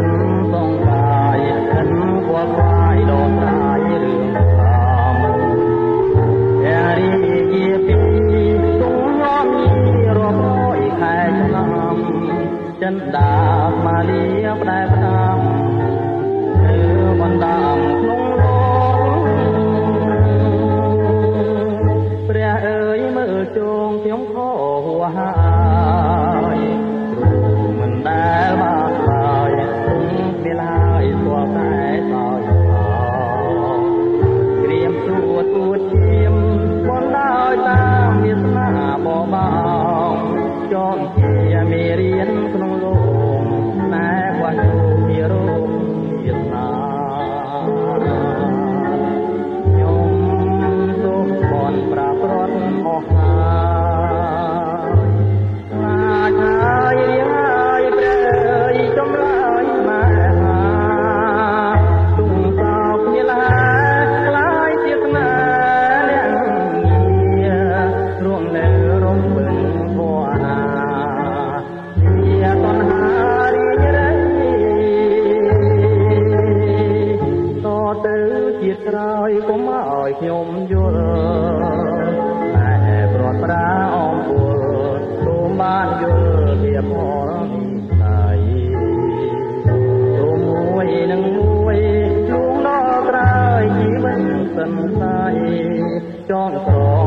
នសងកាយខិនគួរខ្វាយដោះស្រាយរឿងតាមយារីជាពីទុំញោមញីរាប់រយខែឆ្នាំចិនដាមកលៀផ្ដែផ្ដាំគឺបណ្ដាំក្នុងព្រះអើយមើលជងខ្ញុំខោហើយគ្រូមិនដែលបានហើយទុំមានហើយស្គាល់តែសោយក្រៀមទួឈាមបណ្ដោយតាមវាសនាបបងចងជាមេរៀនក្នុងលោកណែវ៉ាទូជារោគវាសនាខ្ញុំសូមបនប្រាប្រត់អស់ហើយរៀងហើយព្រះអើយចំឡើយម៉ែហាទុំសោកញាឡាខ្លាយជាស្នេហ៍អ្នកងាររួងនៅរំពឹងធម៌ណាជាតណ្ហារីករាយតទៅជាតិក្រោយកុំឲ្យខ្ញុំយល់តែប្រត់ប្រាអមពួលសូមបានយល់វាផលនិស័យសូមមួយនឹងមួយជួងដល់ក្រោយជីវិតសន្ស័យចងក្រ